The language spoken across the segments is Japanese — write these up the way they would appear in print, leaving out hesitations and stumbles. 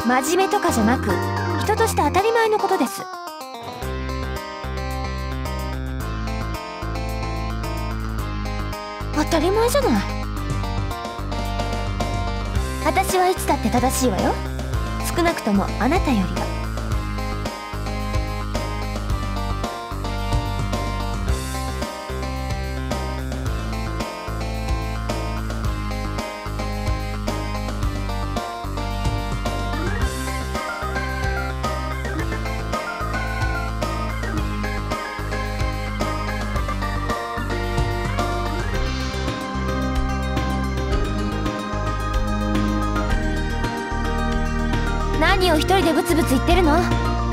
真面目とかじゃなく、人として当たり前のことです。当たり前じゃない。私はいつだって正しいわよ。少なくともあなたよりは。何を一人でブツブツ言ってるの？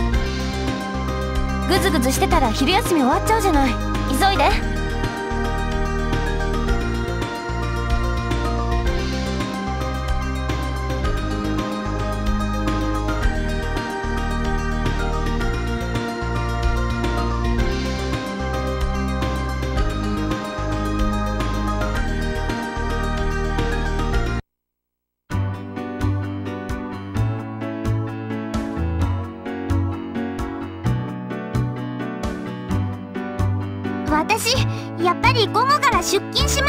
グズグズしてたら昼休み終わっちゃうじゃない。急いで。 私、やっぱり午後から出勤します。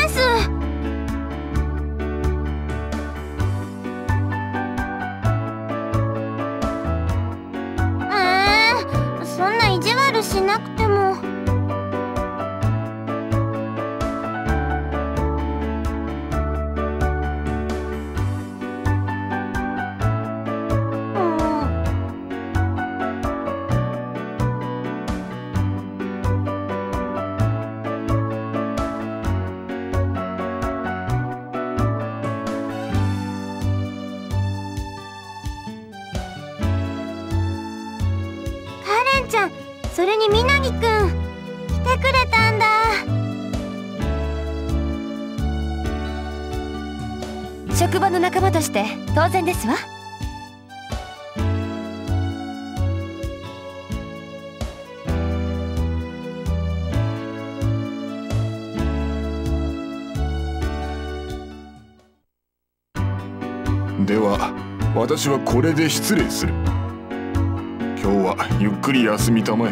そんな意地悪しなくても。ちゃん、それにみなぎくん来てくれたんだ。 職場の仲間として当然ですわ。 では私はこれで失礼する。今日はゆっくり休みたまえ。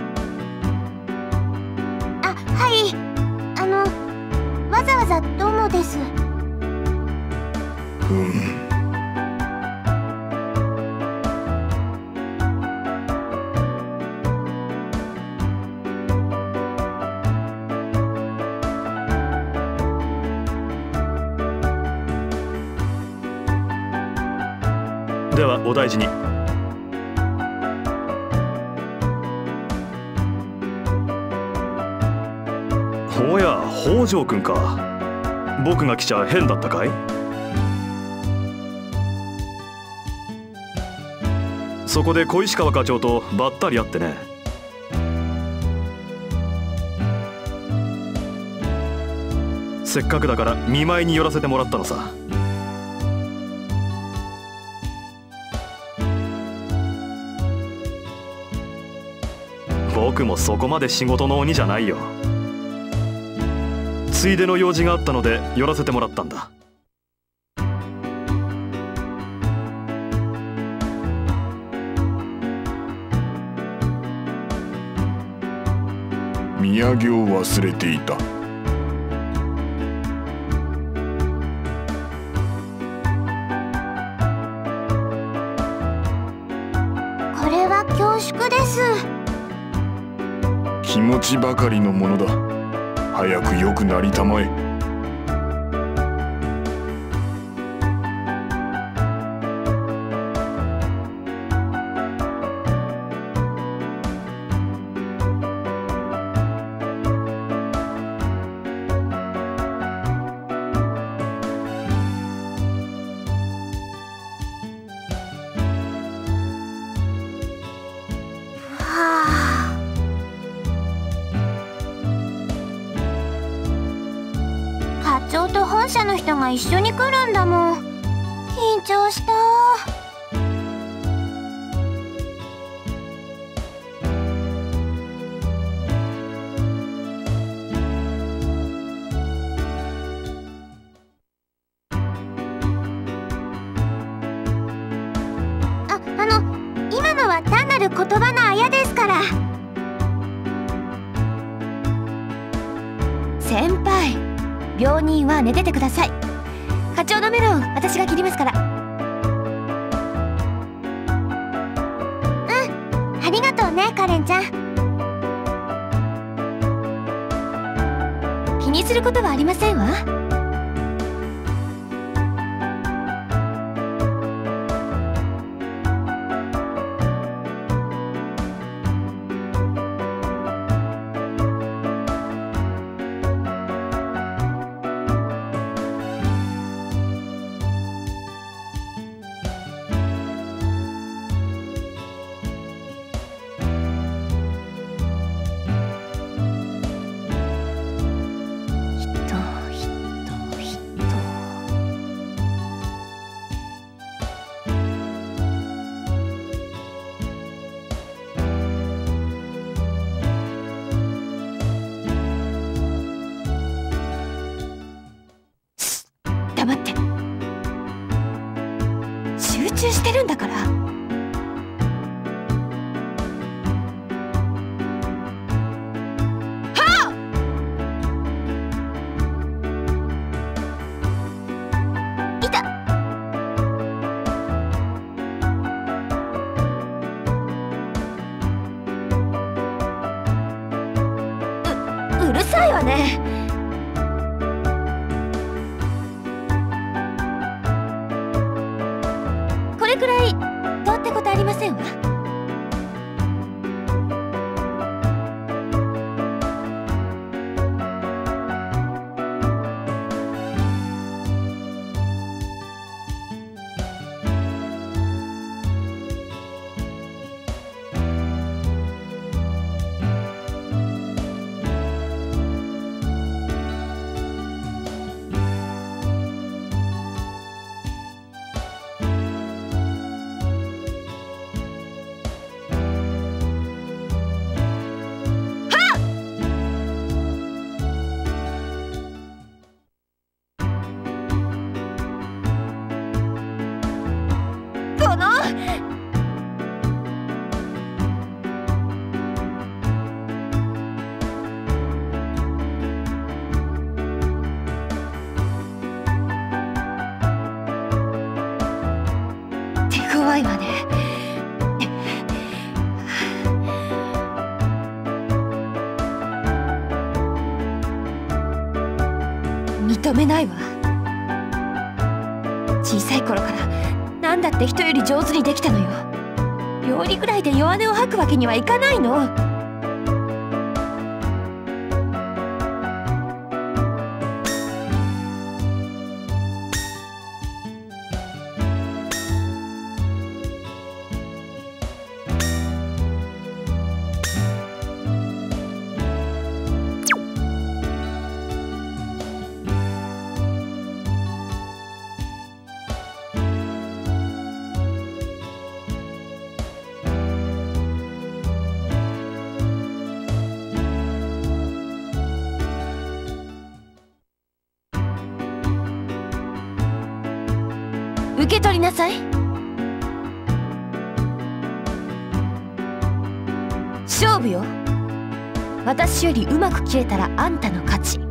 はい。わざわざどうもです。 ではお大事に。おや、北条君か。僕が来ちゃ変だったかい？そこで小石川課長とばったり会ってね。せっかくだから見舞いに寄らせてもらったのさ。僕もそこまで仕事の鬼じゃないよ。ついでの用事があったので寄らせてもらったんだ。 土産を忘れていた。 これは恐縮です。 気持ちばかりのものだ。早く良くなりたまえ。 課長と本社の人が一緒に来るんだもん。緊張した。 は単なる言葉のあやですから。 先輩、病人は寝ててください。課長のメロン私が切りますから。 ありがとうねカレンちゃん。 気にすることはありませんわ。黙って。集中してるんだから。 いた。 うるさいわね。これくらいどうってことありませんわ。この手強いわね。認めないわ。小さい頃からなんだって人より上手にできたのよ。料理ぐらいで弱音を吐くわけにはいかないの。受け取りなさい。勝負よ。私よりうまく切れたらあんたの勝ち。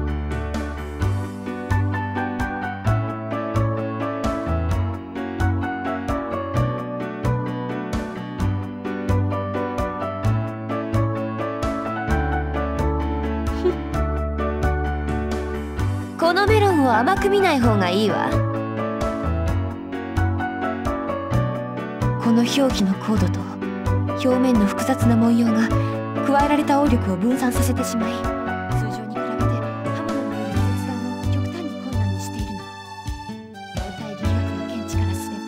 このメロンを甘く見ない方がいいわ。この表記のコードと表面の複雑な文様が加えられた応力を分散させてしまい、通常に比べて刃物による切断を極端に困難にしているの。動体力学の見地からすれば。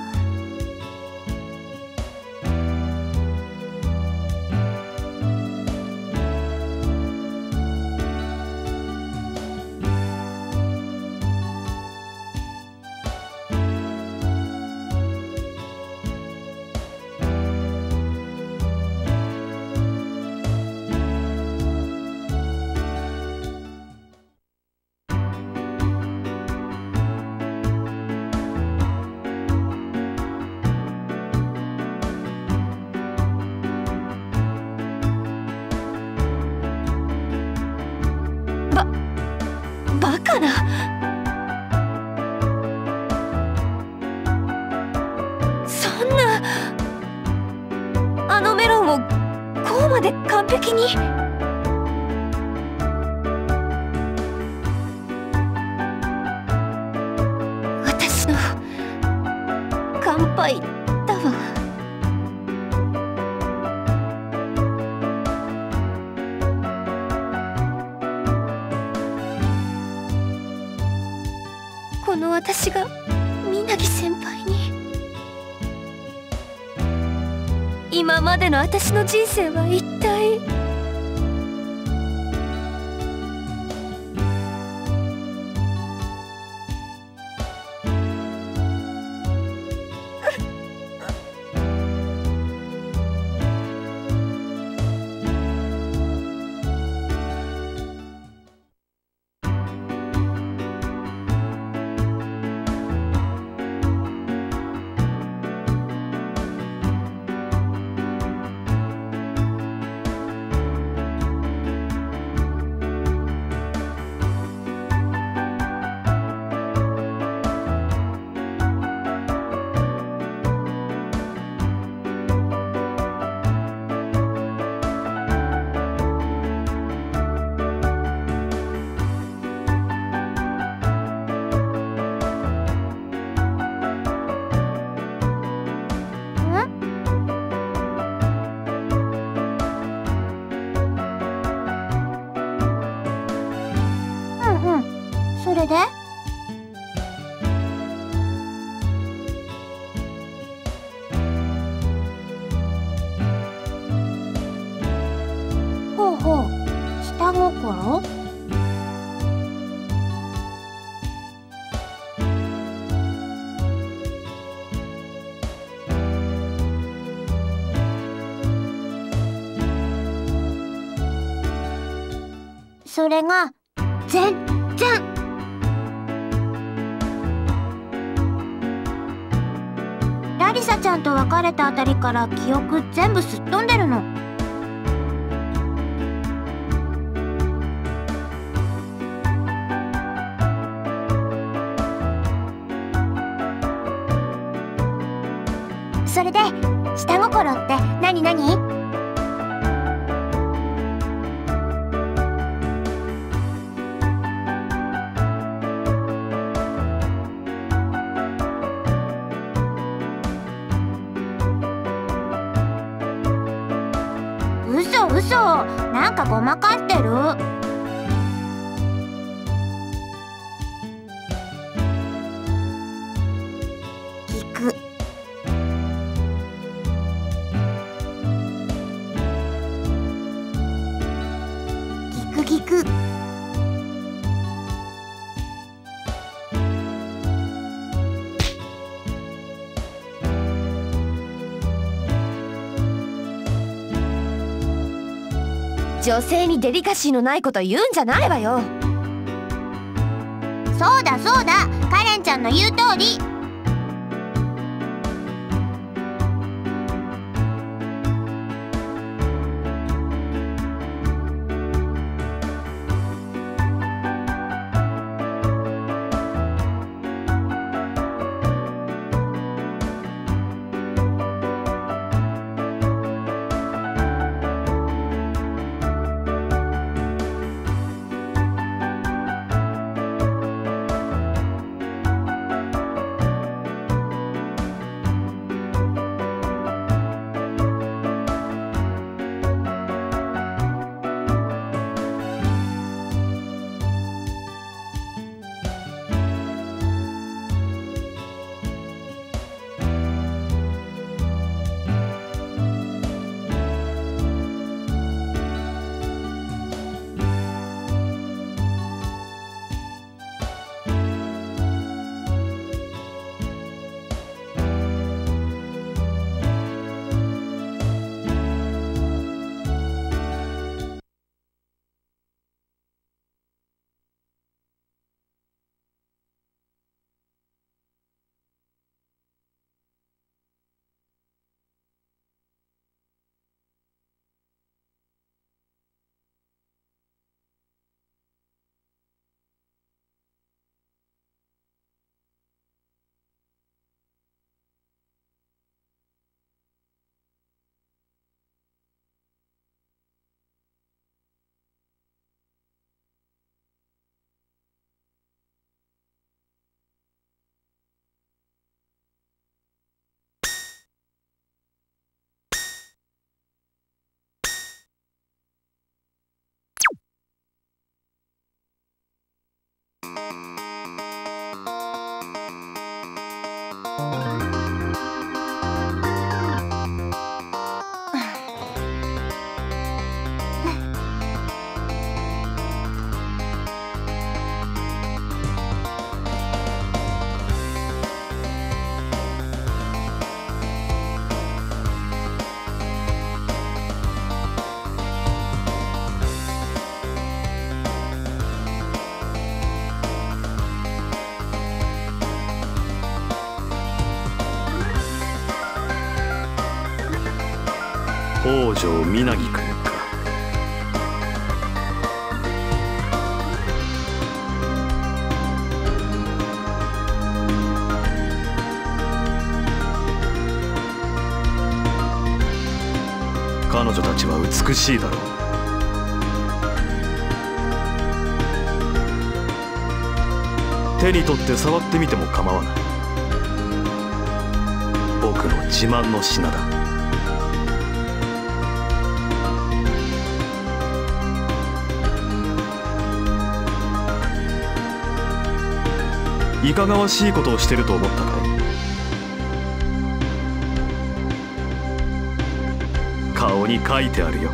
かな。そんな、あのメロンをこうまで完璧に。私の乾杯だわ。この私が皆木先輩に。今までの私の人生は一体。 それで？ほうほう、下心？それが全然。ラリサちゃんと別れたあたりから記憶全部すっ飛んでるの。それで下心って何何？嘘、なんかごまかしてる。聞く。聞く。 女性にデリカシーのないこと言うんじゃないわよ。 そうだそうだ、カレンちゃんの言う通り。 北条皆木君か。彼女たちは美しいだろう。手に取って触ってみても構わない。僕の自慢の品だ。いかがわしいことをしてると思ったかい？顔に書いてあるよ。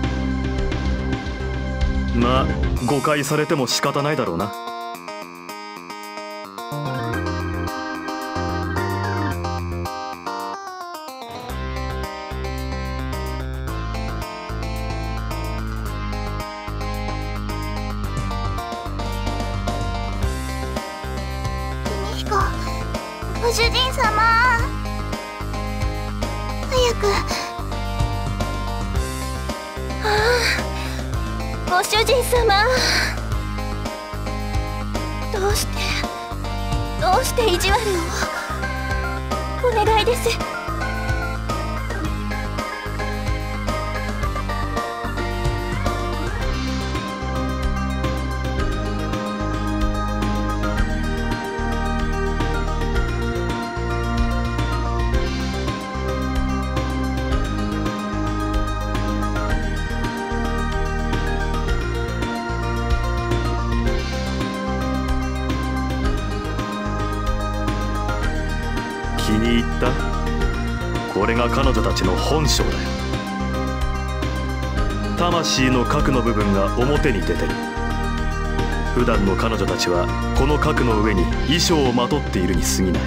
まあ誤解されても仕方ないだろうな。 ご主人様、早く。ご主人様、どうして意地悪を。お願いです。 気に入った？これが彼女たちの本性だよ。魂の核の部分が表に出てる。普段の彼女たちはこの核の上に衣装をまとっているに過ぎない。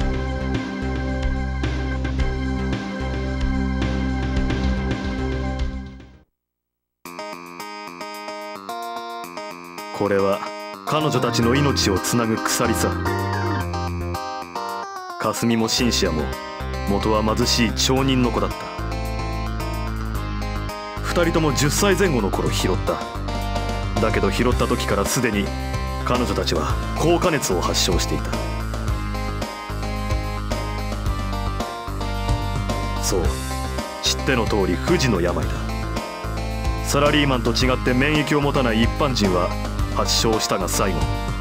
これは彼女たちの命をつなぐ鎖さ。霞もシンシアも元は貧しい町人の子だった。2人とも10歳前後の頃拾った。だけど拾った時からすでに彼女たちは高加熱を発症していた。そう、知っての通り不治の病だ。サラリーマンと違って免疫を持たない一般人は発症したが最後、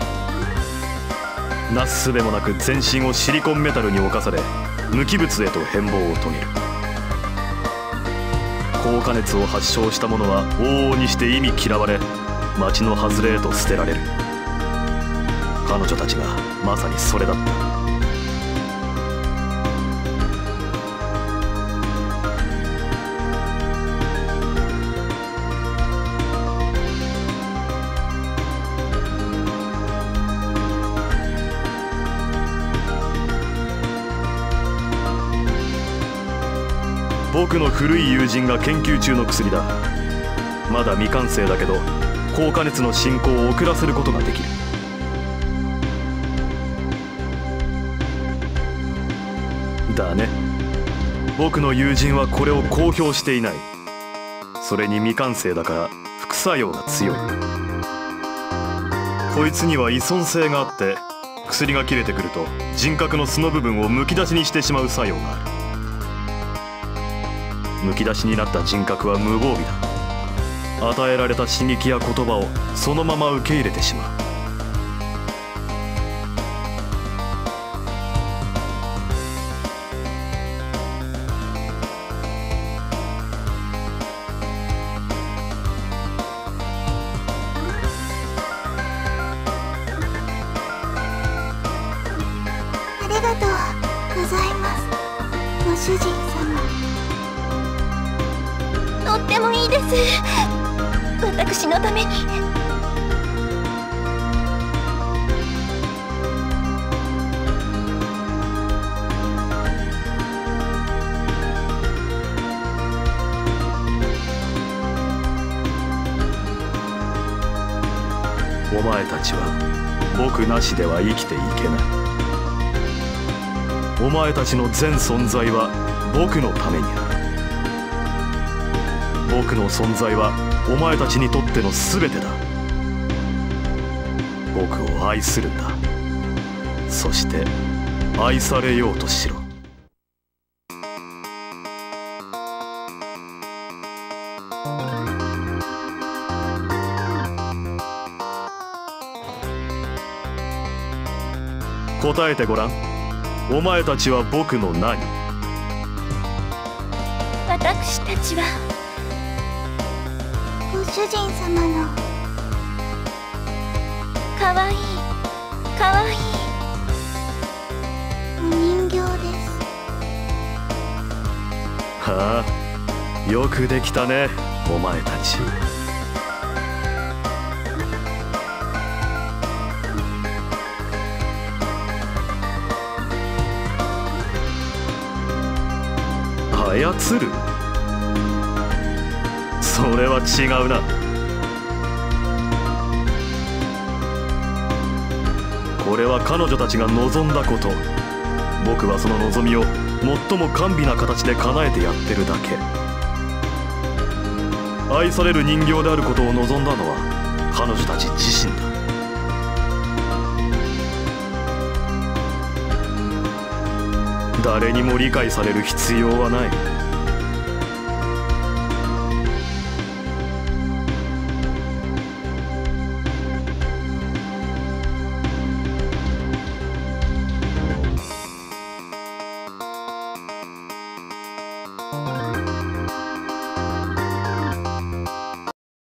なすすべもなく全身をシリコンメタルに侵され無機物へと変貌を遂げる。高加熱を発症した者は往々にして忌み嫌われ、町の外れへと捨てられる。彼女たちがまさにそれだった。僕の古い友人が研究中の薬だ。まだ未完成だけど高加熱の進行を遅らせることができる。だね。僕の友人はこれを公表していない。それに未完成だから副作用が強い。こいつには依存性があって、薬が切れてくると人格の素の部分をむき出しにしてしまう作用がある。むき出しになった人格は無防備だ。与えられた刺激や言葉をそのまま受け入れてしまう。 ありがとう。 ございます、ご主人様。とってもいいです、私のために。 お前たちは僕なしでは生きていけない。お前たちの全存在は僕のためにある。僕の存在はお前たちにとっての全てだ。僕を愛するんだ。そして愛されようとしろ。答えてごらん。お前たちは僕の何？ 私たちはご主人様のかわいいかわいいお人形です。 はあ、よくできたね、お前たち。操る？それは違うな。これは彼女たちが望んだこと。僕はその望みを最も甘美な形で叶えてやってるだけ。愛される人形であることを望んだのは彼女たち自身だ。誰にも理解される必要はない。